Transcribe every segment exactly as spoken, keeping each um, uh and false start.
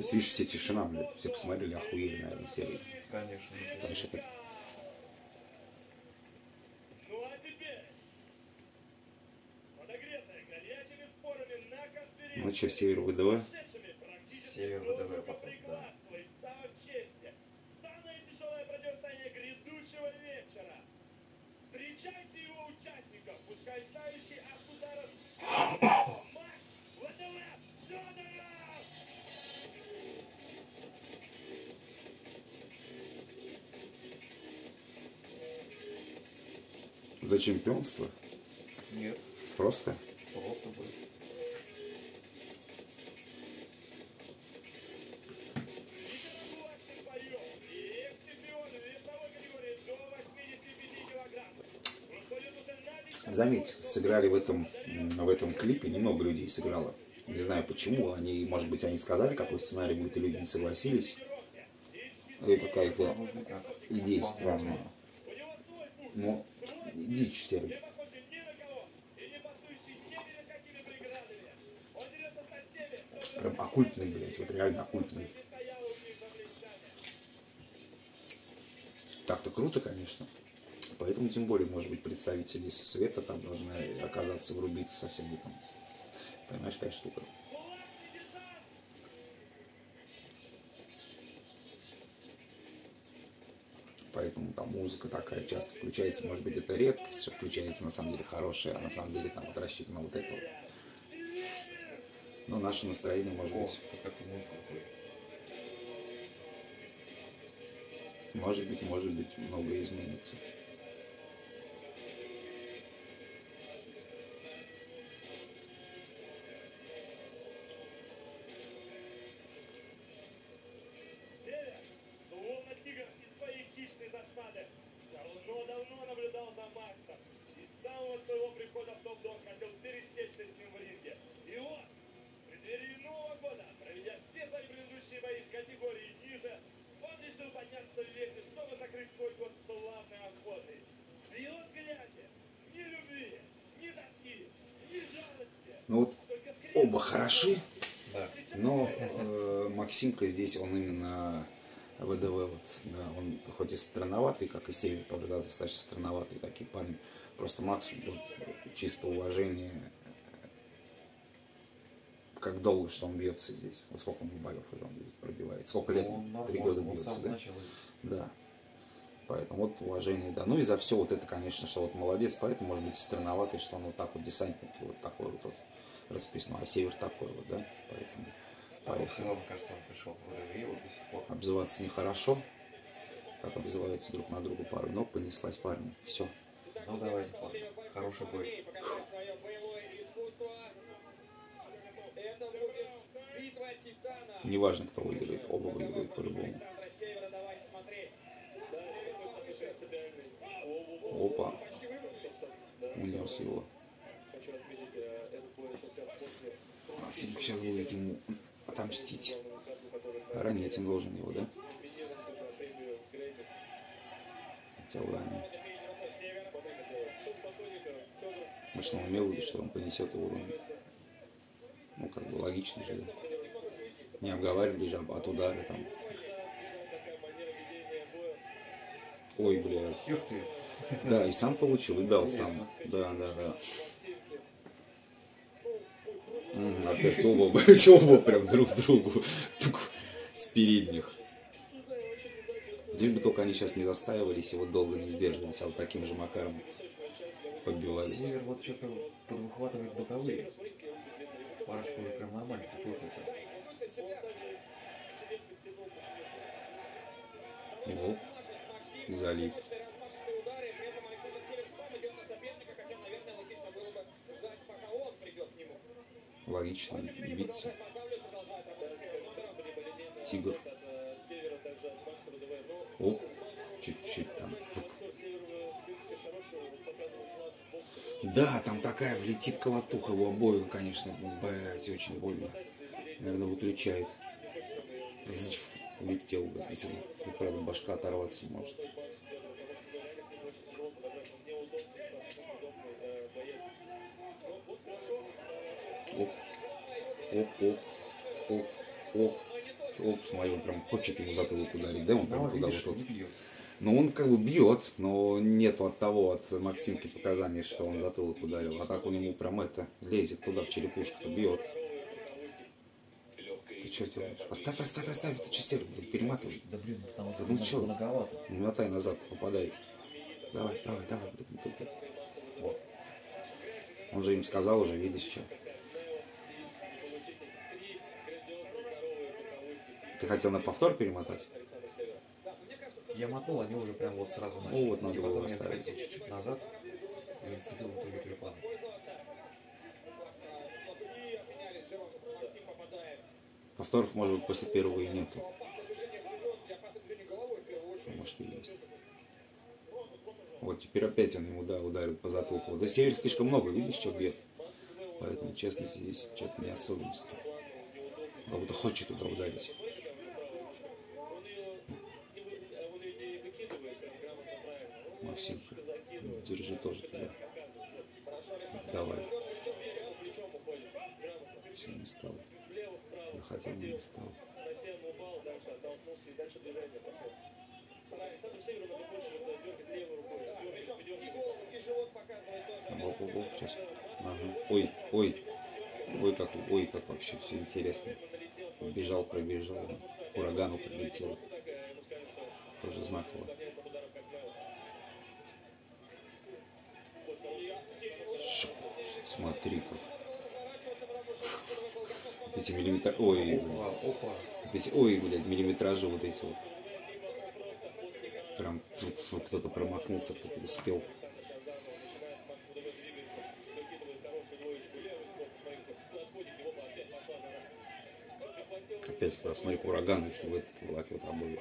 есть, видишь, все тишина, блядь. Все посмотрели, охуели, наверное, серии. Конечно. Потому что это... Ну что, Север ВДВ? Север ВДВ, походу, да. Встречайте его участников, пускай ставящий от ударов Макс ВДВ Федоров! За чемпионство? Нет, Просто? просто будет. Заметь, сыграли в этом, в этом клипе, немного людей сыграло. Не знаю почему, они, может быть, они сказали, какой сценарий будет, и люди не согласились. Или какая-то идея странная. Ну, дичь серый. Прям оккультный, блядь, вот реально оккультный. Так-то круто, конечно. Поэтому, тем более, может быть, представители света там должны оказаться, врубиться совсем не там. Понимаешь, какая штука? Поэтому там музыка такая часто включается. Может быть, это редкость, что включается на самом деле хорошая, а на самом деле там вот рассчитано вот это вот. Но наше настроение может О, быть... какую музыку будет? Может быть, может быть, многое изменится. Словно тигр из своей хищной засады, давно-давно наблюдал за Максом. И с самого своего прихода в топ-дог хотел пересечься с ним в ринге. И вот, в преддверии Нового года, проведя все свои предыдущие бои в категории ниже, он решил подняться в весе, чтобы закрыть свой год славной охотой. В его взгляде ни любви, ни тоски, ни жалости. Ну вот оба хороши, Да. но э, Максимка здесь, он именно ВДВ, вот, да, он хоть и странноватый, как и Север, тоже, да, достаточно странноватый такие парни. Просто Макс, вот, чисто уважение, как долго, что он бьется здесь. Вот сколько он боев уже он здесь пробивает. Сколько лет? Он Три нормально, года он бьется, сам да? начал. Да. Поэтому вот уважение, да. Ну и за все вот это, конечно, что вот молодец, поэтому, может быть, странноватый, что он вот так вот десантник, вот такой вот, вот расписной, а Север такой вот, да. Поэтому поехали. Сезон, кажется, он пришел в ВДВ, вот до сих пор. Обзываться нехорошо, как обзываются друг на друга пары, но понеслась парни. Все. Ну давайте, ладно. Хороший бой. Неважно, кто выиграет, оба выиграют по-любому. Опа. Унес его. Максим сейчас будет ему отомстить. Ранить он должен его, да? Хотя ранее. Ну что, он имел в виду, что он понесет его уронит. Ну, как бы логично же, да? Не обговаривали же от удара там. Ой, блядь. Ух ты. Да, и сам получил, и дал Интересно. сам. Да, да, да. М, Опять оба, блядь, оба прям друг другу. С передних. Лишь бы только они сейчас не застаивались и вот долго не сдерживались, а вот таким же макаром подбивались. Север вот что-то подвыхватывает боковые. Парочку уже прям нормально приклопится. Вот. Залип. Логично. Виться. Тигр. Оп. Чуть-чуть там. Да, там такая влетит колотуха в обоих, конечно, блять, очень больно. Наверное, выключает. Улетел бы, если, правда, башка оторваться может. Оп, оп, оп, оп, оп. оп, смотри, он прям хочет ему затылок ударить, да, он прям Но туда видишь, вот. не бьет. Ну, он как бы бьет, но нету от того, от Максимки показаний, что он затылок ударил. А так он ему прям это, лезет туда, в черепушку-то, бьет. Ты что делаешь? Оставь, оставь, оставь, ты что, Серый, блядь, перематывай. Да блин, потому что Ну немного чё? многовато. Ну, мотай назад, попадай. Давай, давай, давай, блядь, не тупи. Вот. Он же им сказал уже, видишь, что. Ты хотел на повтор перемотать? Я мотнул, они уже прям вот сразу начали. Ну, вот надо и потом было я оставить. откатил чуть-чуть назад и зацепил в итоге клипазу. Повторов, может быть, после первого и нету. Может, и есть. Вот, теперь опять он ему, да, ударил по затылку. Да, Север слишком много, видишь, что бьет. Поэтому, честно, здесь что-то не особенность. Как будто хочет туда ударить. Максимка, держи тоже туда. Давай. Все, не стал. Я хотел, но не стал. Оп, оп, оп, сейчас. Ага. Ой, ой. Ой, как, ой, как вообще все интересно. Бежал, пробежал. К урагану прилетел. Тоже знаково. Смотри как. Вот эти миллиметра... Ой, Опа, блядь. опа. Вот эти... Ой, блядь, миллиметражи вот эти вот. Прям кто-то промахнулся, кто-то успел. Опять просмотри ураган в этот волокет обоих.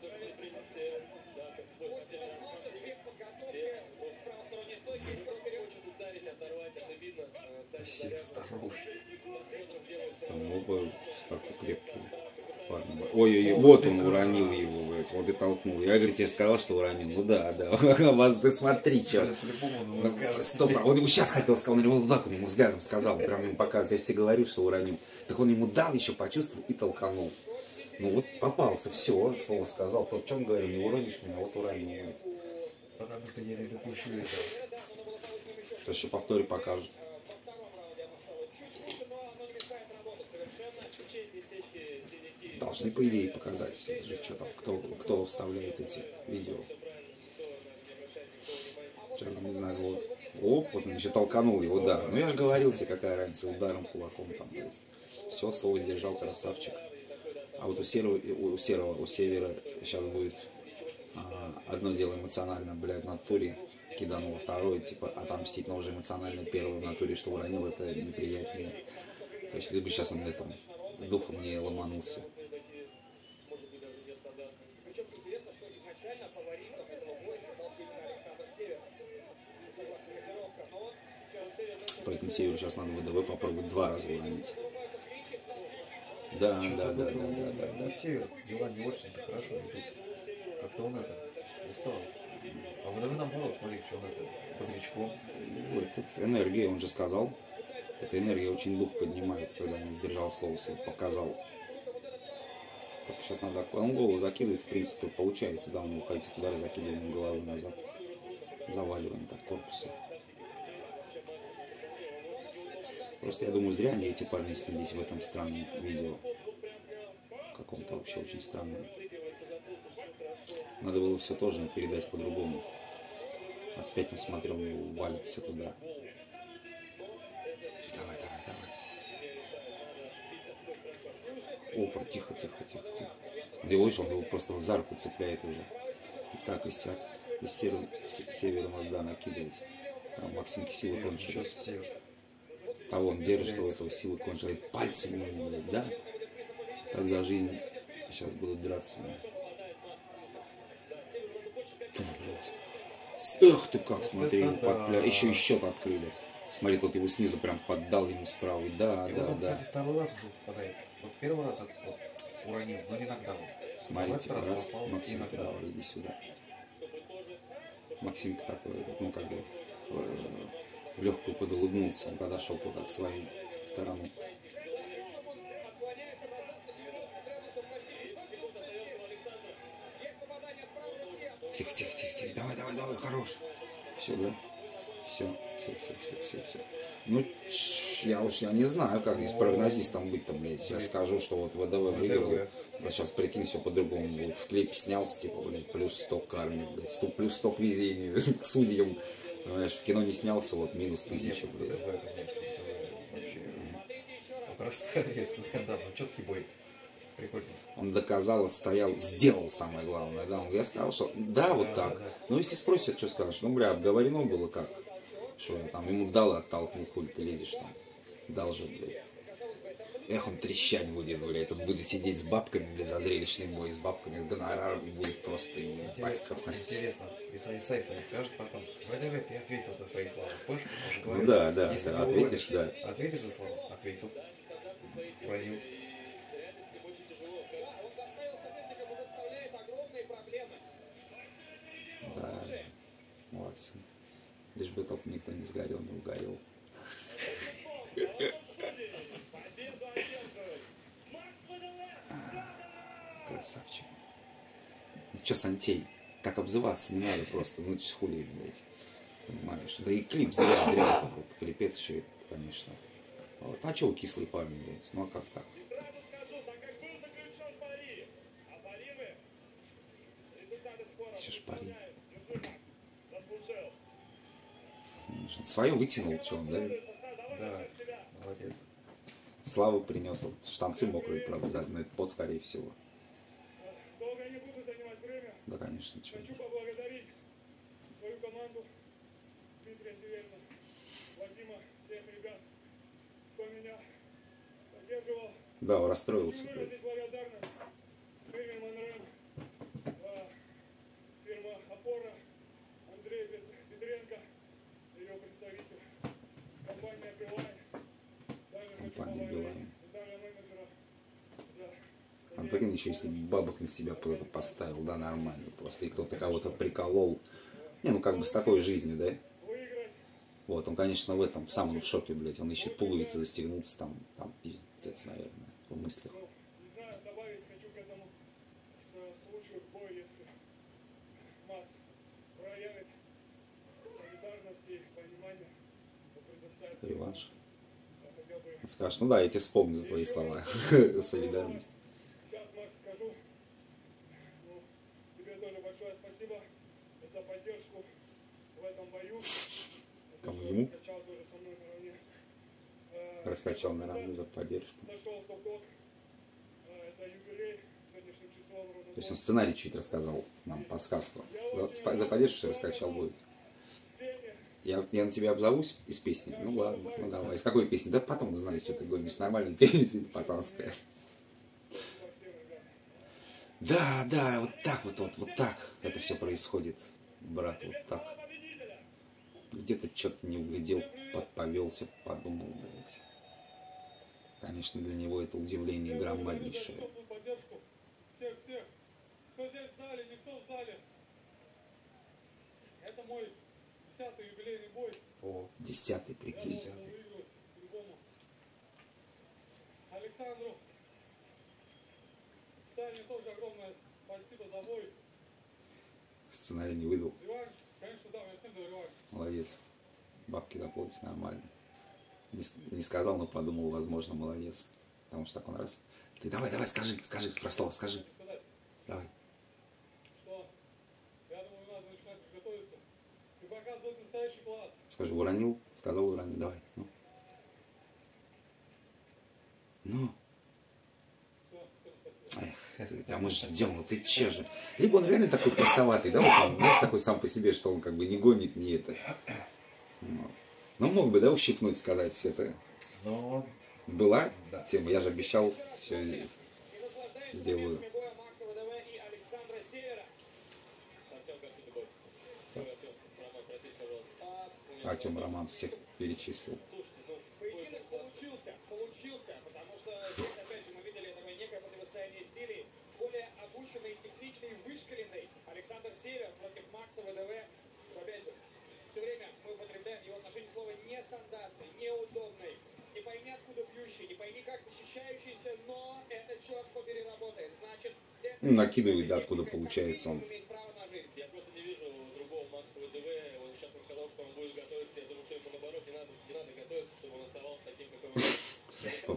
Север здоровый. Там оба так-то крепкие парни. Ой-ой-ой, вот он уронил его, блядь, вот и толкнул. Я, говорю, тебе сказал, что уронил. Ну да, да, вас ты смотри, что. Стоп, он ему сейчас хотел сказать, он ему вот так, он ему взглядом сказал, прям ему показывает, я тебе говорю, что уронил. Так он ему дал, еще почувствовал и толканул. Ну вот попался, все, слово сказал. Тот, что он говорил, не уронишь меня, вот уронил, блядь. Потому что я не допущу этого. Что еще повторе покажут. Должны, по идее, показать. Это же что там, кто, кто вставляет эти видео. Что там, не знаю, вот. Оп, вот он еще толканул его, да. Ну я же говорил тебе, какая разница, ударом, кулаком там, блядь. Все, слово сдержал, красавчик. А вот у Серого, у Серого, у Севера сейчас будет а, одно дело эмоционально, блядь, в натуре киданул, а второе, типа, отомстить, но уже эмоционально первое в натуре, что уронил, это неприятнее. То есть, либо сейчас он этом духом не ломанулся. Поэтому Северу сейчас надо ВДВ попробовать два раза уронить. Да, да, да, да, да, да, да. У Север дела не очень хорошо идут. Как-то он это устал. А вы наоборот, смотри, что он это бодрячком. Ой, это энергия, он же сказал. Эта энергия очень дух поднимает, когда он сдержал слово, показал. Так сейчас надо, он голову закидывает, в принципе, получается, да, у него ходит удар, закидываем головой назад. Заваливаем так корпусом. Просто я думаю, зря они, эти парни, снялись в этом странном видео. Каком-то вообще очень странном. Надо было все тоже передать по-другому. Опять он смотрел, его валит все туда. Давай, давай, давай. Опа, тихо, тихо, тихо, тихо. Он его вышел, он его просто за руку цепляет уже. И так, и сяк. И севером, севером надо накидывать. А Максимки силы кончились. Того он держит, у этого силы кончились. Пальцами ему, блядь, да? Тогда жизнь сейчас будут драться. Фу, блядь. Эх ты как, смотри, вот подпля... да. еще и счет открыли. Смотри, тут его снизу прям поддал ему справа. Да, и да, вот он, да. кстати, второй раз уже попадает. Вот первый раз от, вот, уронил, но не нокдаун. Смотрите, раз раз, попал, Максим, и нокдаун. давай, иди сюда. Максимка такой, ну как бы, э, в легкую подулыбнулся, он подошел туда к своим сторонам. Тихо, тихо, тихо, тихо. Давай, давай, давай, хорош. Все, да? Все, все, все, все, все, все. Ну, я уж я не знаю, как здесь прогнозистом быть-то, блядь. Я скажу, что вот ВДВ выиграл. Вот сейчас прикинь, все по-другому будет. В клипе снялся, типа, блядь, плюс сто к армии, блядь, сто, плюс сто к везению, к судьям. Понимаешь, в кино не снялся, вот минус тысяча, блядь. Вообще. Красавец, да, ну четкий бой. Прикольно. Он доказал, отстоял, сделал самое главное. Да? Я сказал, что да, вот Да, так. да, да. Ну, если спросят, что скажешь, ну, бля, обговорено было как? Что я там ему дал и оттолкнул, хуй ты лезешь там. Дал же, блядь. Эх, он трещать будет, блядь. Он будет сидеть с бабками, блядь, за зрелищный бой, с бабками, с гонораром, будет просто ебать какой. Интересно, если Исаев не скажет потом, ВДВ, ты ответил за свои слова. Помнишь, он же Ну говорил, да, да, если да, не ответишь, уволишь, да. Ответишь за слова? Ответил. Хвалил. Да, молодцы. Лишь бы только никто не сгорел, не угорел. Красавчик. Ну что, Сантей, так обзываться не надо просто, ну что хули, блядь. Понимаешь? Да и клип зря, зря такой, клипец еще этот, конечно. Вот. А чего кислый парень, блядь? Ну а как так? Все ж парень. Свое вытянул, что он, да? Да, молодец. Славу принес, вот штанцы мокрые, правда, задний пот, скорее всего. Долго не буду занимать время. Да, конечно, чё. Хочу поблагодарить свою команду, Дмитрия Северина, Вадима, всех ребят, кто меня поддерживал. Да, он расстроился, Хочу блядь. выразить благодарность фирме Монрем, фирма Опора, Андрей Петренко, ее представитель, компания Билайн. Также хочу Компания поблагодарить Билайн. Виталия менеджера за Он, прикинь, еще если бабок на себя кто-то поставил, да, нормально. Просто и кто-то кого-то приколол. Не, ну как бы с такой жизнью, да? выиграть. Вот, он, конечно, в этом сам он в шоке, блядь. Он ищет пуговицы, застегнуться там, там, пиздец, наверное, в мыслях. Ну, не знаю, добавить хочу к этому с- случаю в бой, если Макс проявит солидарность и понимание, то предоставит Реванш. Я хотел бы Он скажет, ну да, я тебе вспомню за твои слова. Солидарность. сейчас, Макс, скажу. Ну, тебе тоже большое спасибо за поддержку в этом бою. За Кому, то, что ему? раскачал тоже со мной наравне. Э, Раскачал наравне за поддержку. Зашел в топ-ток. Э, Это юбилей сегодняшним числом. ровно То есть он сценарий чуть рассказал нам, подсказку. За, спа- за поддержку что раскачал будет. Сеня, Я, я на тебя обзовусь из песни? Ну ладно, ну давай. Из какой песни? Да потом узнаешь, что ты гонишь. Нормальная песня, пацанская. совсем, ребята. Да, да, вот так вот, вот, вот так это все происходит, брат, вот так. Победителя! Где-то что-то не углядел, подповелся, подумал, блядь. Конечно, для него это удивление громаднейшее. Теплую поддержку всех-всех. Кто здесь в зале, никто в зале. Это мой десятый юбилейный бой. О, Десятый, Я прикинь. должен выиграть по-любому. Александру, Сане тоже огромное спасибо за бой. Сценарий не выдал. Реванш, конечно, да, я всем даю реванш. Молодец. Бабки заплатить нормально. Не, с- не сказал, но подумал, возможно, молодец. Потому что так он раз. Ты давай, давай, скажи, скажи, про слово, скажи. Сказать, Давай. что я думаю, надо начинать уже готовиться и показывать настоящий класс. Скажи, уронил, сказал, уронил, давай. Ну. Ну. Все, всем спасибо. Эх, ты- а мы же ждем, ну ты че же? Либо он реально такой простоватый, да, вот он, знаешь, такой сам по себе, что он как бы не гонит, не это. Ну, ну, мог бы, да, ущипнуть, сказать, это но была Да. тема, я же обещал, все сделаю. боя Макса ВДВ и Александра Севера. Артем, как тебе бой? Артем, Роман, простите, пожалуйста. Артем Роман всех перечислил. Слушайте, ну, поединок получился, получился, потому что здесь, опять же, мы видели такое некое противостояние стилей. Более обученный, техничный, вышкаленный Александр Север против Макса ВДВ. Опять же, все время мы употребляем в его отношении слово нестандартный, неудобный. Не пойми, откуда бьющий, не пойми, как защищающийся, но это, черт побери, работает. Значит, это... Ну, накидывает, да, откуда получается он. Имеет право на жизнь. Я просто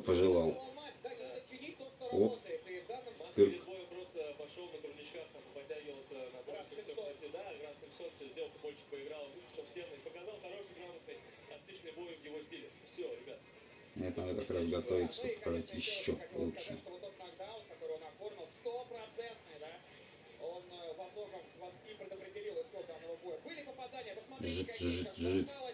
пожелал. Оп. Тырк. Перед боем просто пошел на турничках, там, подтягивался на бой, да, раз семьсот все сделал, больше поиграл, выскочил в стену и показал хороший, грамотный, отличный бой в его стиле. Все, ребят. Нет, надо как раз готовиться, чтобы показать еще лучше. Жжит, жжит, жжит.